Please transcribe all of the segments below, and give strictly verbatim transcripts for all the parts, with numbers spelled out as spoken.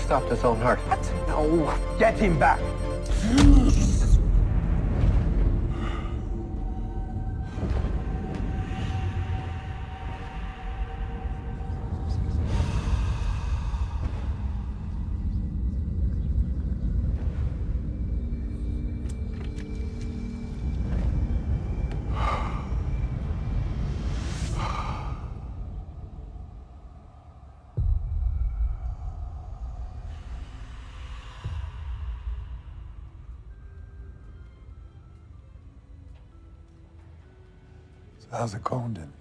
stopped his own heart. What? No. Get him back. How's it going, Demi?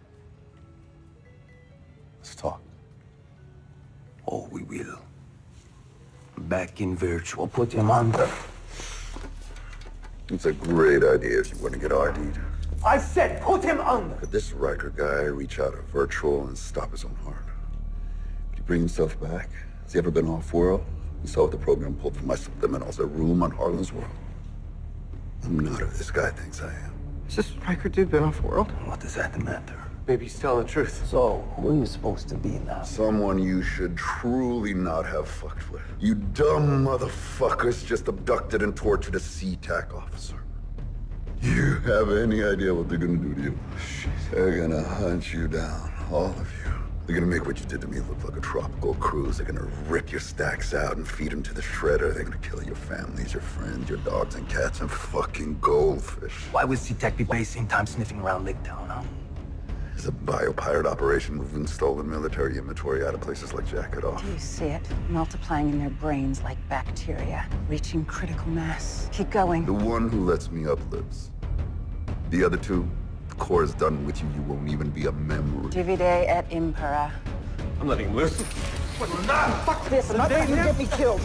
Let's talk. Oh, we will. Back in virtual. Put him under. It's a great idea if you want to get I D'd. I said put him under. Could this Riker guy reach out of virtual and stop his own heart? Could he bring himself back? Has he ever been off-world? You saw what the program pulled from my subliminals, a room on Harlan's world. I'm not who this guy thinks I am. Is this Riker dude been off world? What does that matter? Maybe he's telling the truth. So, who are you supposed to be now? Someone you should truly not have fucked with. You dumb motherfuckers just abducted and tortured a C TAC officer. You have any idea what they're gonna do to you? They're gonna hunt you down, all of you. They're gonna make what you did to me look like a tropical cruise. They're gonna rip your stacks out and feed them to the shredder. They're gonna kill your families, your friends, your dogs and cats, and fucking goldfish. Why would C TAC be wasting time sniffing around Lake Town, huh? It's a biopirate operation moving stolen military inventory out of places like Jacket Off. Do you see it? Multiplying in their brains like bacteria, reaching critical mass. Keep going. The one who lets me up lives. The other two, the core is done with you. You won't even be a memory. Divide et impera. I'm letting him loose. But nah, fuck this. I'm not letting you get me killed.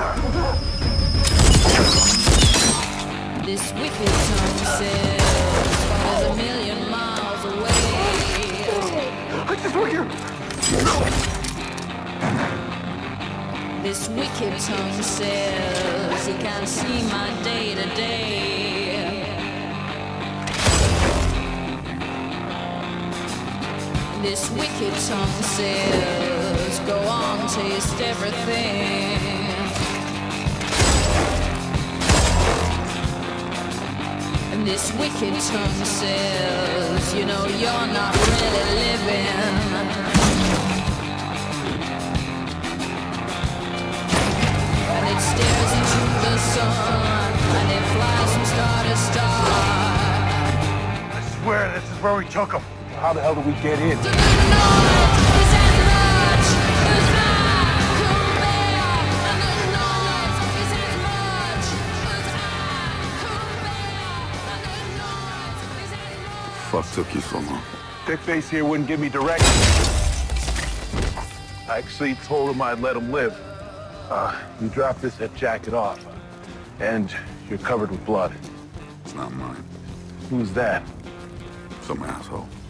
This wicked tongue says, far as a million miles away. I just work here. This wicked tongue says, he can't see my day to day. This wicked tongue says, go on, taste everything. And this wicked tongue says, you know you're not really living. And it stares into the sun, and it flies from star to star. I swear this is where we took him. How the hell did we get in? The noise is as much as I could bear. And the noise is as much as I could bear. And the noise is as much. Fuck took you so long? Dickface here wouldn't give me directions. I actually told him I'd let him live. Uh, you dropped this at Jacket Off, and you're covered with blood. It's not mine. Who's that? Some asshole.